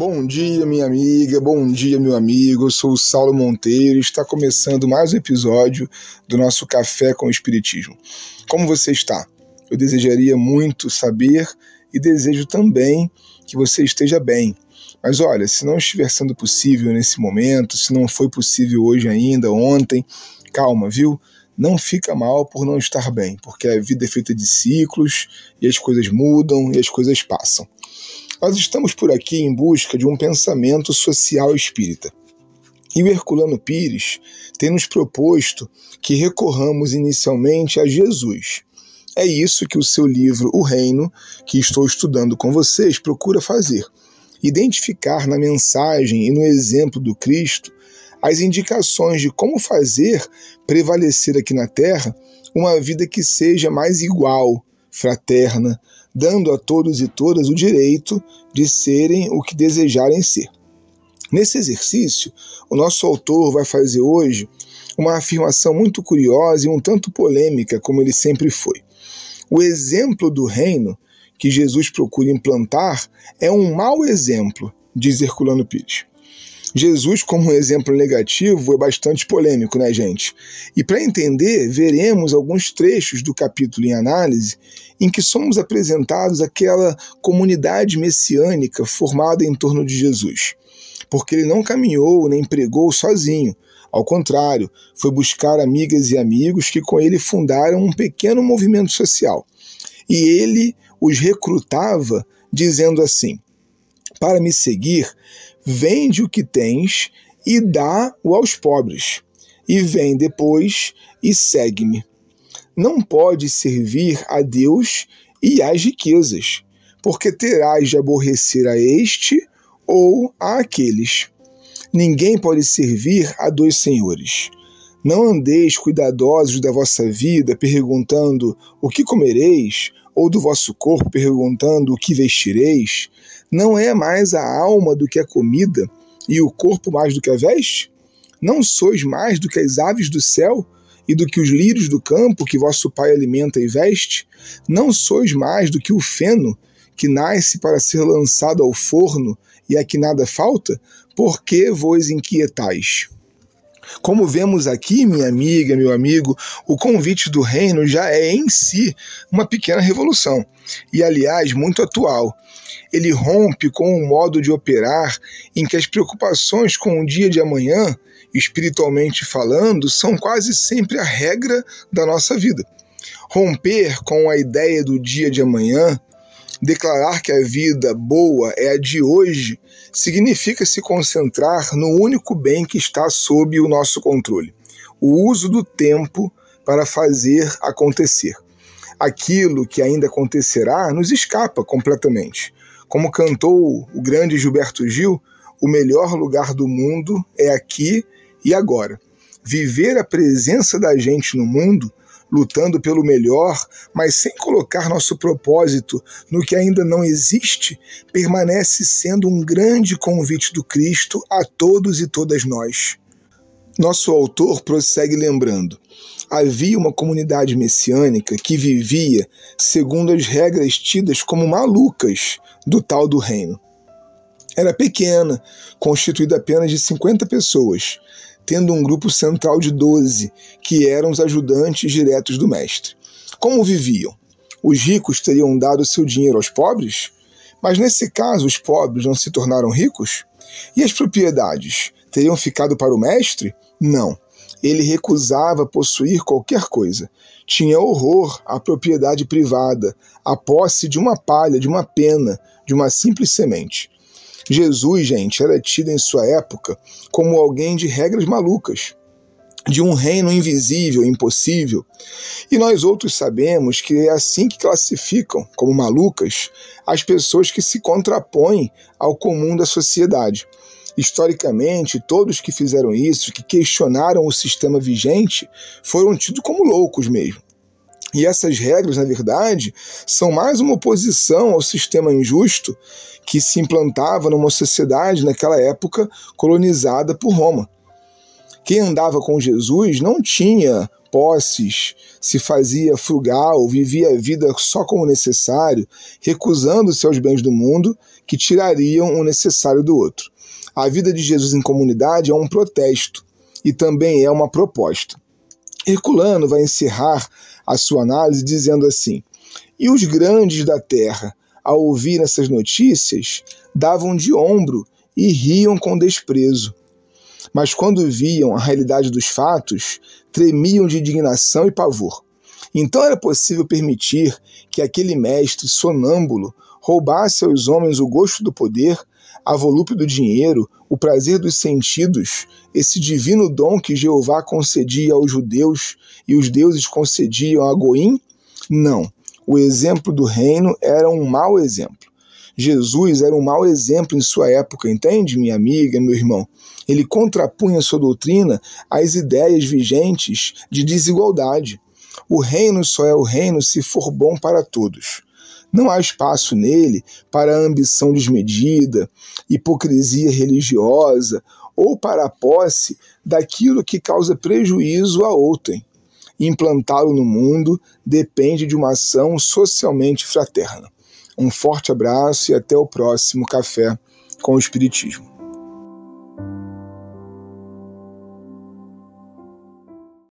Bom dia, minha amiga, bom dia, meu amigo. Eu sou o Saulo Monteiro e está começando mais um episódio do nosso Café com o Espiritismo. Como você está? Eu desejaria muito saber e desejo também que você esteja bem. Mas olha, se não estiver sendo possível nesse momento, se não foi possível hoje ainda, ontem, calma, viu? Não fica mal por não estar bem, porque a vida é feita de ciclos e as coisas mudam e as coisas passam. Nós estamos por aqui em busca de um pensamento social espírita. E o Herculano Pires tem nos proposto que recorramos inicialmente a Jesus. É isso que o seu livro O Reino, que estou estudando com vocês, procura fazer. Identificar na mensagem e no exemplo do Cristo as indicações de como fazer prevalecer aqui na Terra uma vida que seja mais igual, fraterna, dando a todos e todas o direito de serem o que desejarem ser. Nesse exercício, o nosso autor vai fazer hoje uma afirmação muito curiosa e um tanto polêmica, como ele sempre foi. O exemplo do reino que Jesus procura implantar é um mau exemplo, diz Herculano Pires. Jesus, como um exemplo negativo, é bastante polêmico, né, gente? E para entender, veremos alguns trechos do capítulo em análise em que somos apresentados aquela comunidade messiânica formada em torno de Jesus. Porque ele não caminhou nem pregou sozinho. Ao contrário, foi buscar amigas e amigos que com ele fundaram um pequeno movimento social. E ele os recrutava dizendo assim: para me seguir, vende o que tens e dá-o aos pobres, e vem depois e segue-me. Não podes servir a Deus e às riquezas, porque terás de aborrecer a este ou a aqueles. Ninguém pode servir a dois senhores. Não andeis cuidadosos da vossa vida, perguntando o que comereis, ou do vosso corpo, perguntando o que vestireis. Não é mais a alma do que a comida, e o corpo mais do que a veste? Não sois mais do que as aves do céu, e do que os lírios do campo, que vosso Pai alimenta e veste? Não sois mais do que o feno, que nasce para ser lançado ao forno, e a que nada falta? Por que vos inquietais? Como vemos aqui, minha amiga, meu amigo, o convite do reino já é em si uma pequena revolução, e aliás muito atual. Ele rompe com um modo de operar em que as preocupações com o dia de amanhã, espiritualmente falando, são quase sempre a regra da nossa vida. Romper com a ideia do dia de amanhã, declarar que a vida boa é a de hoje, significa se concentrar no único bem que está sob o nosso controle: o uso do tempo para fazer acontecer. Aquilo que ainda acontecerá nos escapa completamente. Como cantou o grande Gilberto Gil, o melhor lugar do mundo é aqui e agora. Viver a presença da gente no mundo, lutando pelo melhor, mas sem colocar nosso propósito no que ainda não existe, permanece sendo um grande convite do Cristo a todos e todas nós. Nosso autor prossegue lembrando: havia uma comunidade messiânica que vivia segundo as regras tidas como malucas do tal do reino. Era pequena, constituída apenas de 50 pessoas, tendo um grupo central de 12, que eram os ajudantes diretos do mestre. Como viviam? Os ricos teriam dado seu dinheiro aos pobres? Mas nesse caso os pobres não se tornaram ricos? E as propriedades teriam ficado para o mestre? Não. Ele recusava possuir qualquer coisa. Tinha horror à propriedade privada, à posse de uma palha, de uma pena, de uma simples semente. Jesus, gente, era tido em sua época como alguém de regras malucas, de um reino invisível, impossível. E nós outros sabemos que é assim que classificam como malucas as pessoas que se contrapõem ao comum da sociedade. Historicamente, todos que fizeram isso, que questionaram o sistema vigente, foram tidos como loucos mesmo. E essas regras, na verdade, são mais uma oposição ao sistema injusto que se implantava numa sociedade naquela época colonizada por Roma. Quem andava com Jesus não tinha posses, se fazia frugal, vivia a vida só com o necessário, recusando-se aos bens do mundo que tirariam o necessário do outro. A vida de Jesus em comunidade é um protesto e também é uma proposta. Herculano vai encerrar a sua análise dizendo assim: e os grandes da terra, ao ouvir essas notícias, davam de ombro e riam com desprezo. Mas quando viam a realidade dos fatos, tremiam de indignação e pavor. Então era possível permitir que aquele mestre sonâmbulo roubasse aos homens o gosto do poder, a volúpia do dinheiro, o prazer dos sentidos, esse divino dom que Jeová concedia aos judeus e os deuses concediam a Goim? Não. O exemplo do reino era um mau exemplo. Jesus era um mau exemplo em sua época, entende, minha amiga, meu irmão? Ele contrapunha sua doutrina às ideias vigentes de desigualdade. O reino só é o reino se for bom para todos. Não há espaço nele para a ambição desmedida, hipocrisia religiosa ou para a posse daquilo que causa prejuízo a outrem. Implantá-lo no mundo depende de uma ação socialmente fraterna. Um forte abraço e até o próximo Café com o Espiritismo.